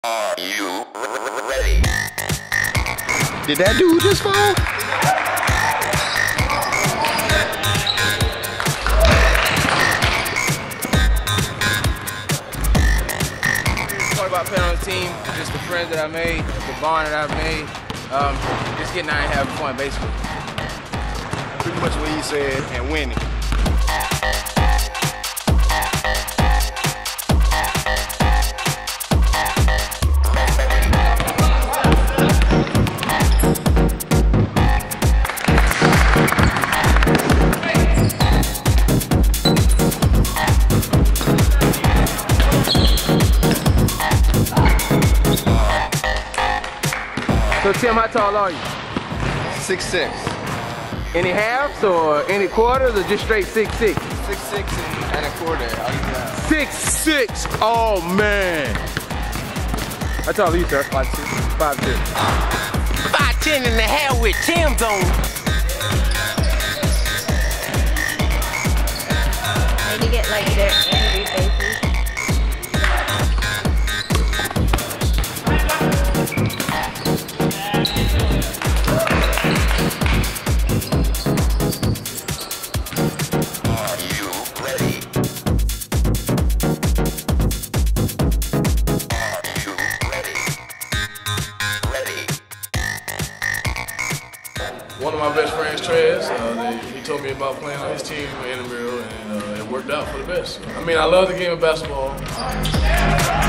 Are you ready? Did that dude just fall? Talk about playing on the team, just the friends that I made, the bond that I've made, just getting out and having fun, basically. Pretty much what he said, and winning. So Tim, how tall are you? 6'6". Any halves or any quarters or just straight 6'6"? 6'6" and a quarter. 6'6". Oh man. How tall are you, sir? 5'2". 5'2". 5'10" and a half with Tim's on. Maybe get like their angry faces. One of my best friends, Trez, he told me about playing on his team in Intramural, and it worked out for the best. I mean, I love the game of basketball.